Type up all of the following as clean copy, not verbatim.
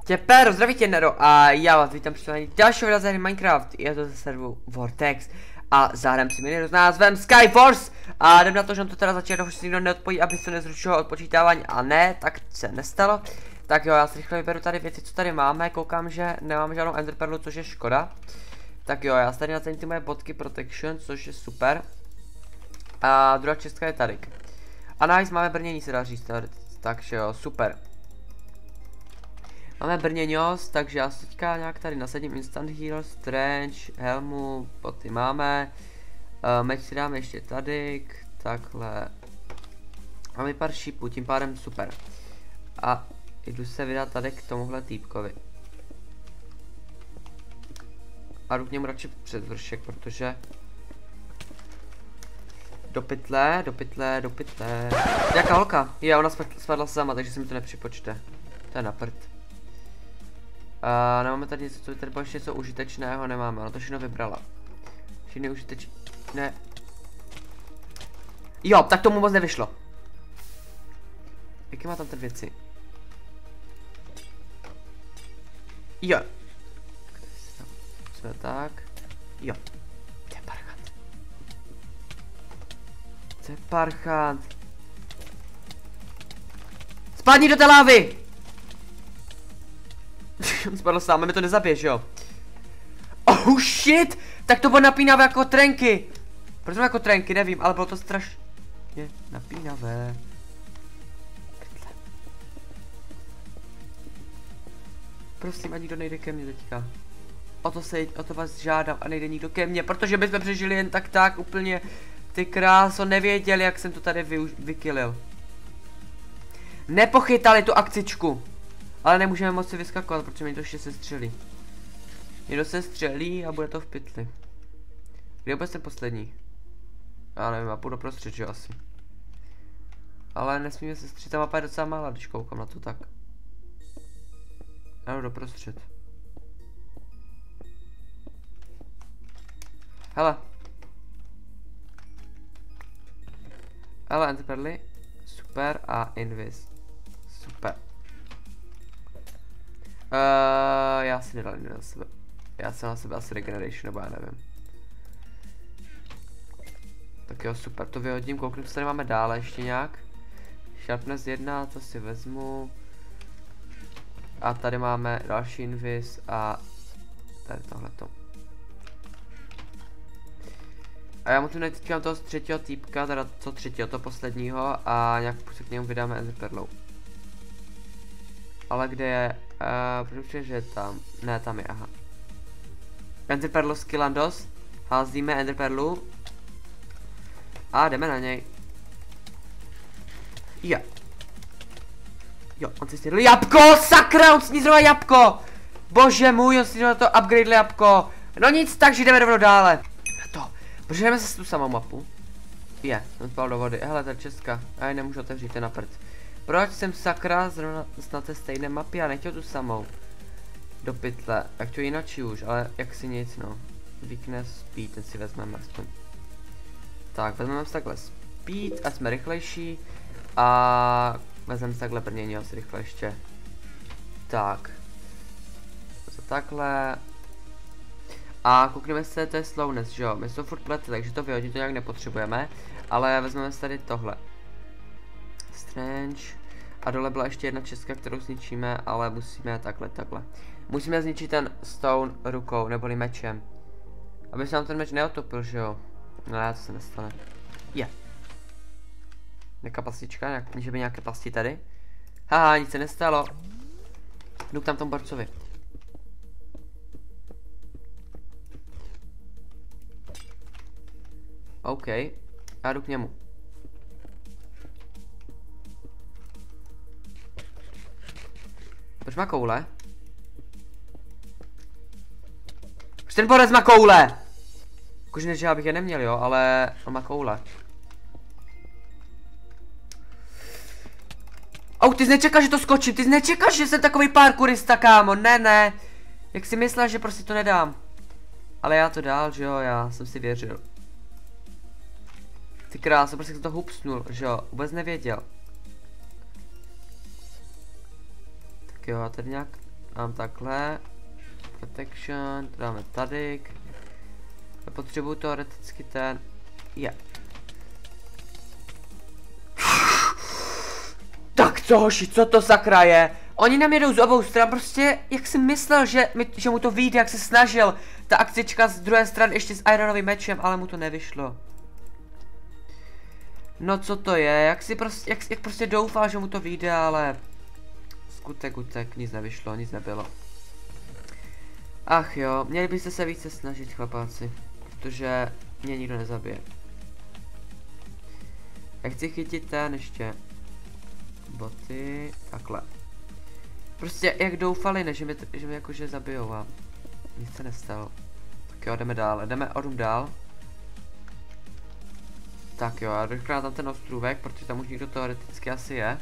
Těper, zdraví tě Nero a já vás vítám při dalšího videa z hry Minecraft. Je to ze serveru Vortex a zahrám si mini s názvem Skyforce. A jdem na to, že on to teda začal, už si nikdo neodpojí, aby se nezrušilo odpočítávání a ne, tak se nestalo. Tak jo, já si rychle vyberu tady věci, co tady máme, koukám, že nemáme žádnou enderperlu, což je škoda. Tak jo, já si tady nacením ty moje bodky protection, což je super. A druhá česká je tady. A nice, máme brnění, se dá říct, takže jo, super. Máme brněňos, takže já si teďka nějak tady nasadím instant heal, strange, helmu, boty máme. Meč si dáme ještě tady, takhle. Máme pár šípů, tím pádem super. A jdu se vydat tady k tomuhle týpkovi. A jdu k němu radši před vršek, protože... Do pytle. Jaká holka? Je, ona spadla sama, takže se mi to nepřipočte. To je na prd. Nemáme tady něco, co tady bylo ještě něco užitečného, nemáme, ona to všechno vybrala. Všechny užitečné. Jo, tak tomu moc nevyšlo. Jaké má tam ty věci? Jo. Jsme tak. Jo. To je parchant. To je parchant. Spadni do té lávy! On spadl sám, mi to nezabiješ, jo? Oh shit! Tak to bylo napínavé jako trenky. Proč jako trenky, nevím, ale bylo to strašně napínavé. Prosím, a nikdo nejde ke mně teďka. O to vás žádám a nejde nikdo ke mně, protože bychom přežili jen tak úplně. Ty kráso, nevěděli, jak jsem to tady vykylil. Nepochytali tu akcičku. Ale nemůžeme moc si vyskakovat, protože mi to ještě se střelí. Někdo se střelí a bude to v pytli. Kde bude ten poslední? Já nevím, já půjdu doprostřed, že asi. Ale nesmíme se střelit, ta mapa je docela malá, když koukám na to tak. Já jdu doprostřed. Hele. Hele, enderperly. Super a invis. Super. Já si nedal na sebe. Já jsem na sebe asi regeneration, nebo já nevím. Tak jo, super, to vyhodím, kouknu, co tady máme dále ještě nějak. Sharpness 1, to si vezmu. A tady máme další invis a tady tohleto. A já musím najít teďka toho třetího týpka, teda co třetího, to posledního a nějak se k němu vydáme enderperlou. Ale kde je? Protože že je tam. Ne, tam je, aha. Enderperlu skillandos. Házíme enderperlu. A jdeme na něj. Jo. Jo, on si snědl jabko, sakra, on snědl jabko. Bože můj, on snědl to upgrade jabko. No nic, takže jdeme rovnou dále. Na to. Prožijeme se tu samou mapu. Je, on spal do vody. Hele, to je česká. A nemůžu otevřít, ten na prd. Proč jsem sakra zrovna na té stejné mapě a nechtěl tu samou? Do pytle, jak to jinak už, ale jak si nic no. Weakness, speed, ten si vezmeme aspoň. Tak, vezmeme si takhle speed, ať jsme rychlejší. A vezmeme si takhle brnění asi rychle ještě. Tak. To takhle. A koukneme se, to je slowness, že jo? My jsme furt plety, takže to vyhodit to nějak nepotřebujeme. Ale vezmeme si tady tohle. Strange. A dole byla ještě jedna česká, kterou zničíme, ale musíme takhle. Musíme zničit ten stone rukou, neboli mečem. Aby se nám ten meč neotopil, že jo? No já to se nestane. Je. Nějaká pastička, že by nějaké pasti tady. Haha, nic se nestalo. Jdu k tam tomu borcovi. OK, já jdu k němu. Proč má koule? Proč ten borec má koule? Jakože než já bych je neměl, jo, ale on má koule. Ty jsi nečekal, že to skočím, ty jsi nečekal, že jsem takový parkourista, kámo, ne. Jak si myslel, že prostě to nedám. Ale já to dál, že jo, já jsem si věřil. Ty kráso, prostě jsem to hupsnul, že jo, vůbec nevěděl. Tak jo, já tady nějak Mám takhle. Protection, to dáme tady. Potřebuju teoreticky ten. Je. Tak co hoši, co to sakra je? Oni nám jedou z obou stran, prostě jak jsem myslel, že mu to vyjde, jak se snažil. Ta akcička z druhé strany ještě s ironovým mečem, ale mu to nevyšlo. No co to je, jak prostě doufal, že mu to vyjde, ale skutek utek, nic nevyšlo, nic nebylo. Ach jo, měli byste se více snažit, chlapáci, protože mě nikdo nezabije. Já chci chytit ten ještě. Boty, takhle. Prostě jak doufali, ne, že mě jakože zabijou a nic se nestalo. Tak jo, jdeme dál, jdeme o dům dál. Tak jo, já doškrát tam ten ostrůvek, protože tam už někdo teoreticky asi je.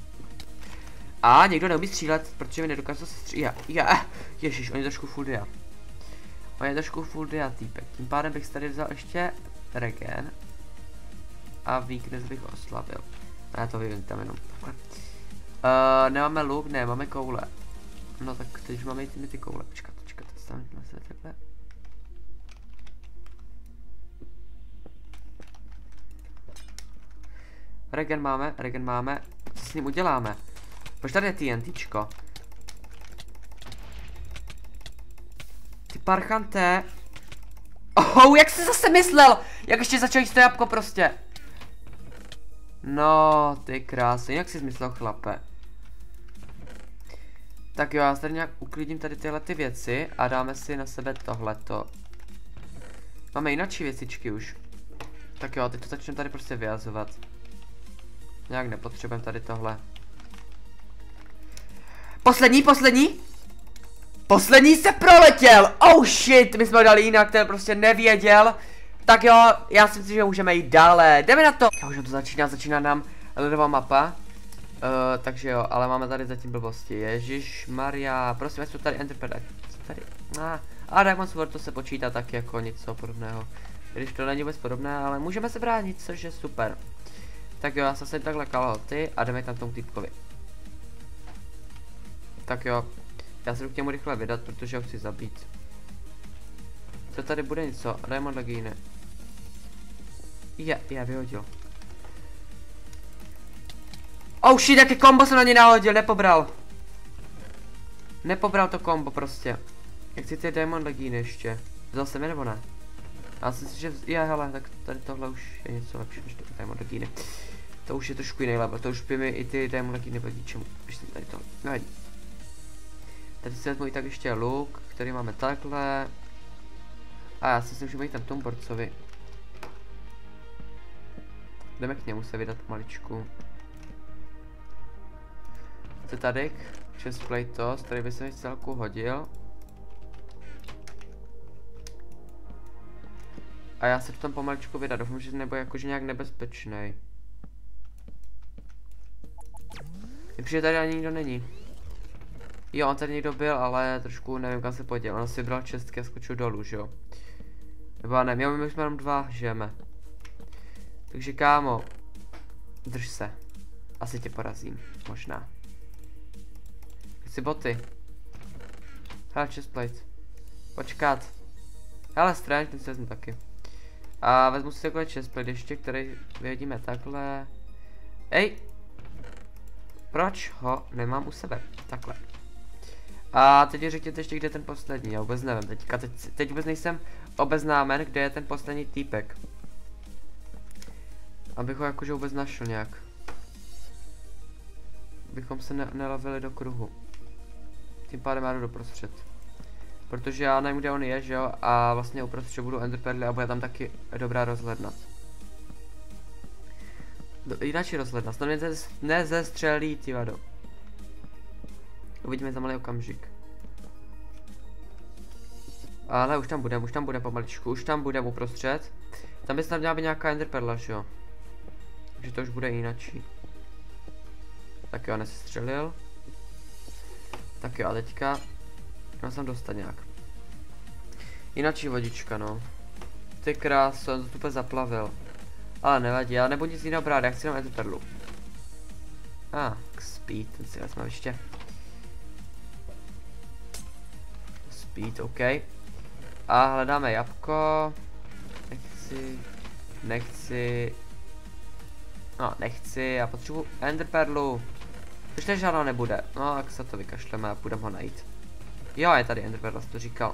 A někdo neumí střílet, protože mi nedokáže se střílet. Ježiš, on je trošku full dia. On je trošku full dia týpek. Tím pádem bych tady vzal ještě regen. A weakness bych oslabil. A já to vyvím tam jenom takhle. Nemáme luk, ne, máme koule. No tak teď máme i ty koule. Počkat, stavíme se takhle. Regen máme. Co s ním uděláme? Proč tady je TNTčko? Ty parchanté. Oh, jak jsi zase myslel? Jak ještě začal jíst to jabko prostě? No, ty krásy, jak jsi myslel, chlape? Tak jo, já tady nějak uklidím tady tyhle ty věci a dáme si na sebe tohleto. Máme jináčí věcičky už. Tak jo, teď to začneme tady prostě vyjazovat. Nějak nepotřebujeme tady tohle. Poslední se proletěl! Oh shit, my jsme ho dali jinak, ten prostě nevěděl. Tak jo, já si myslím, že můžeme jít dále. Jdeme na to! Já už to začíná nám ledová mapa. Takže jo, ale máme tady zatím blbosti. Ježíš Maria, prosím, jsou tady Enderpearl. Tady. A Diamond Sword to se počítá tak jako něco podobného. Když to není vůbec podobné, ale můžeme se bránit, což je super. Tak jo, já jsem takhle kalhoty a jdeme tam tomu týpkovi. Tak jo, já se jdu k němu rychle vydat, protože ho chci zabít. Co tady bude něco? Diamond Legíny. Já vyhodil. Oh shit, jaké kombo jsem na ně nahodil, nepobral to kombo prostě. Jak chci ty Diamond Legíny ještě? Vzal jsem je nebo ne? Já si myslím, že hele, tak tady tohle už je něco lepší než to Diamond Legíny. To už je trošku jiný level, to už by mi i ty Diamond Legíny vadí čemu, když jsem tady to nevadí. Tady si vezmu i tak ještě luk, který máme takhle. A já si myslím, že mají tam tomu borcovi. Jdeme k němu se vydat maličku. Co tady? Chestplate, který by se mi celku hodil. A já se v tom pomaličku vydat, doufám, že nebude jakože nějak nebezpečný. Protože tady ani nikdo není. Jo, on tady někdo byl, ale trošku nevím, kam se poděl. On si bral čestky a skočil dolů, že jo? Nebo ne, my jsme jenom dva, žijeme. Takže kámo, drž se. Asi tě porazím, možná. Chci boty. Hele, chestplate. Počkat. Hele, strange, ten si vezmu taky. A vezmu si takové chestplate ještě, který vyhodíme takhle. Ej! Proč ho nemám u sebe? Takhle. A teď řekněte ještě, kde je ten poslední, já vůbec nevím, teď vůbec nejsem obeznámen, kde je ten poslední týpek. Abych ho jakože vůbec našel nějak. Bychom se nelovili do kruhu. Tím pádem já jdu doprostřed. Protože já nevím, kde on je, že jo, a vlastně uprostřed budu enderpearly a bude tam taky dobrá rozhlednat. Jináč rozhlednat, to mě nezestřelí, ty vado. Uvidíme za malý okamžik. Ale už tam budem pomaličku, už tam budem uprostřed. Tam by snad měla být nějaká enderperla, že jo. Takže to už bude jinačí. Tak jo, nesestřelil. Tak jo, a teďka já jsem dostat nějak. Jinačí vodička, no. Ty kráso, on to úplně zaplavil. Ale nevadí, já nebudu nic jiného brát, já chci jenom enderperlu. Speed, ten si vezme ještě. speed, OK. A hledáme jabko. Nechci, já potřebuji enderperlu. Ještě žádná nebude, no tak se to vykašleme a půjdeme ho najít. Jo, je tady enderperla, jsi to říkal.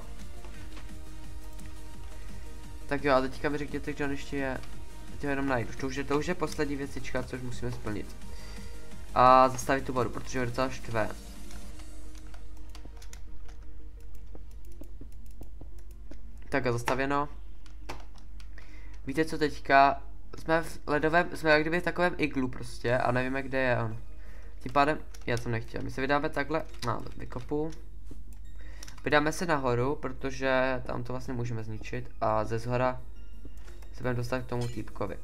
Tak jo, a teďka mi řekněte, kde on ještě je. Teď ho jenom najdu, to už je poslední věcička, což musíme splnit. A zastavit tu vodu, protože ho docela štve. Tak a zastavěno. Víte co teďka? Jsme v ledovém, jsme jak kdyby v takovém iglu prostě a nevíme kde je on. Tím pádem, já jsem nechtěl, my se vydáme takhle, vykopu. Vydáme se nahoru, protože tam to vlastně můžeme zničit a ze zhora se budeme dostat k tomu týpkovi.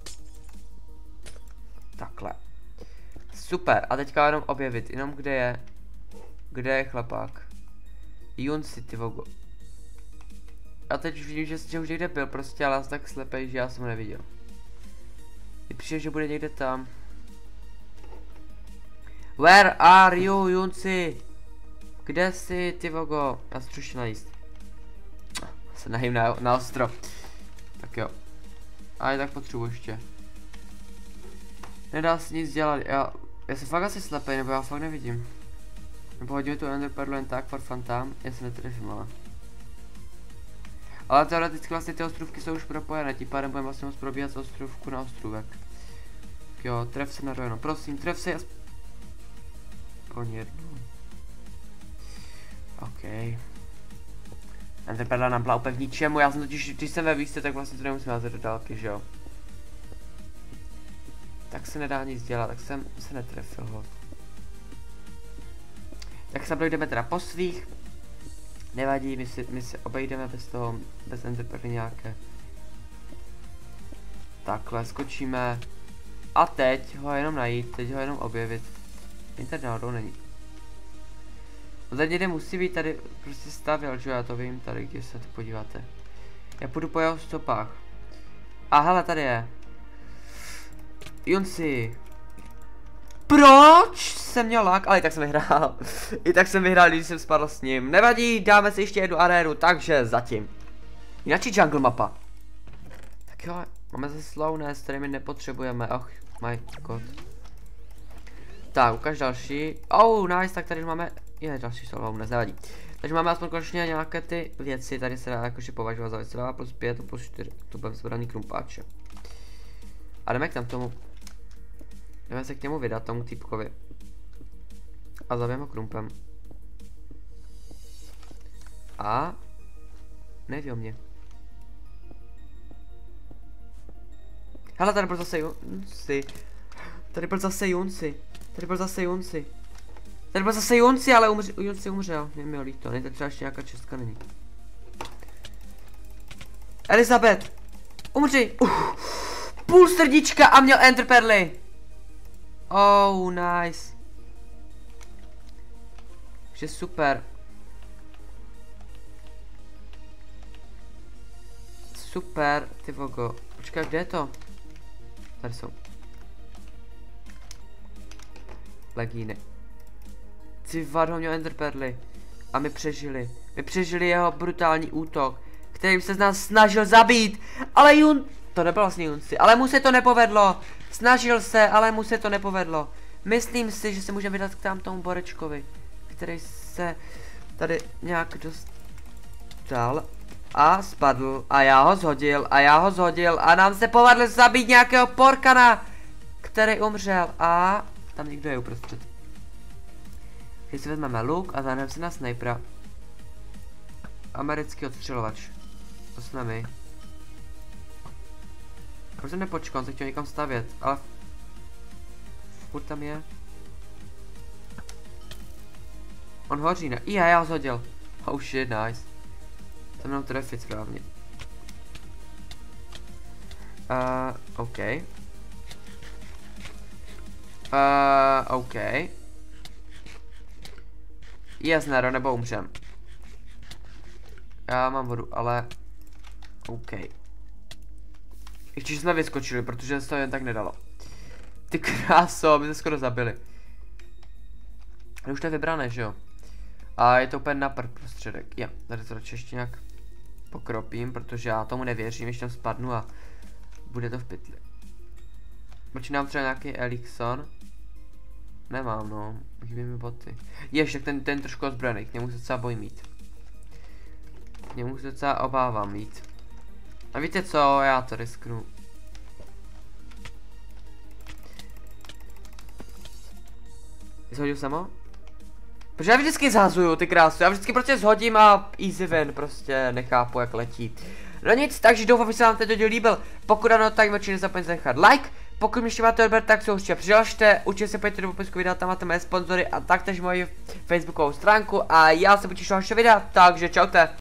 Takhle. Super, a teďka jenom objevit, jenom kde je chlapák. Junsi, ty vogo. A teď vidím, že už někde byl prostě, ale já jsem tak slepej, že já jsem ho neviděl. Mně přijde, že bude někde tam. Where are you, Junsi? Kde jsi, ty vogo? Já se trošku najíst. Se najím na ostro. Tak jo. A je tak potřebuji ještě. Nedá se nic dělat, já jsem fakt asi slepej, nebo já fakt nevidím. Nebo hodíme tu enderperlu jen tak for fun tam, já se netrefím, ale teoreticky vlastně ty ostrůvky jsou už propojené, tím pádem budeme vlastně moct probíhat z ostrůvku na ostrůvek. Tak jo, tref se na rovno, prosím, tref se aspoň jednou. OK. Enderperla nám byla úplně k ničemu, já jsem totiž, když jsem ve výstě, tak vlastně to nemusím házet do dálky, že jo. Tak se nedá nic dělat, tak jsem se netrefil ho. Tak se projdeme teda po svých. Nevadí, my se obejdeme bez toho, bez enderperly nějaké. Takhle, skočíme. A teď ho jenom najít, teď ho jenom objevit. Jen tady náhodou není. No tady někde musí být, tady prostě stavěl, že já to vím, tady, když se to podíváte. Já půjdu po jeho stopách. A hele, tady je. Junsi. Proč jsem měl lag? Ale i tak jsem vyhrál. I tak jsem vyhrál, když jsem spadl s ním. Nevadí, dáme si ještě jednu arénu, takže zatím. Jináčí jungle mapa. Tak jo, máme zase slowness, který my nepotřebujeme. Oh my god. Tak, ukaž další. Oh, nice, tak tady máme. Je další slowness, nevadí. Takže máme aspoň konečně nějaké ty věci, tady se dá jakože považovat za věci. 2 plus 5, plus 4, to bude zbraný krumpáče. A jdeme k tam tomu. Jdeme se k němu vydat, tomu týpkovi. A zabijeme ho krumpem. A neví o mě. Hele, tady byl zase Junsi. Tady byl zase Junsi. Tady byl zase Junsi. Tady byl zase Junsi, ale Junsi umřel. Je mi líto, nejde třeba ještě nějaká čestka není. Elizabeth! Umři! Půl srdíčka a měl enderperly! Oh, nice. Takže super. Super, ty vogo. Počkej, kde je to? Tady jsou. Legíny. Ty vado, měl enderperly. A my přežili. My přežili jeho brutální útok, kterým se z nás snažil zabít. Ale to nebylo vlastně Junsi, ale mu se to nepovedlo. Snažil se, ale mu se to nepovedlo. Myslím si, že se můžeme vydat k tam tomu borečkovi, který se tady nějak dostal a spadl a já ho zhodil a nám se povedlo zabít nějakého porkana, který umřel a tam někdo je uprostřed. Když si vezmeme luk a zahneme si na snajpera. Americký odstřelovač. To jsme my. Proč jsem nepočkal, on se chtěl někam stavět, ale furt tam je. On hoří, ne? Já ho zhodil. Oh shit, nice. Jsem mnou trefit správně. OK. OK. Yes, Nero, nebo umřem. Já mám vodu, ale OK. Ještě jsme vyskočili, protože se to jen tak nedalo. Ty kráso, my se skoro zabili. Ale už to je vybrané, že jo? A je to úplně na prd prostředek. Jo, tady to radši ještě nějak pokropím, protože já tomu nevěřím, když tam spadnu a bude to v pytli. Počínám třeba nějaký elixir. Nemám, no, chybí mi boty. Ještě ten trošku ozbrojený, k němu se docela bojím mít. K němu se docela obávám mít. A víte co, já to risknu. Zhodil jsem ho? Protože já vždycky zhazuju ty krásy, já vždycky prostě zhodím a easy win, prostě nechápu jak letí. No nic, takže doufám, že se vám tento díl líbil. Pokud ano, tak určitě nezapomeňte nechat like. Pokud mi ještě máte odběr, tak se určitě přihlašte. Určitě se pojďte do popisku videa, tam máte mé sponzory a taktéž moji facebookovou stránku. A já se budu těšit na vaše videa, takže čaute.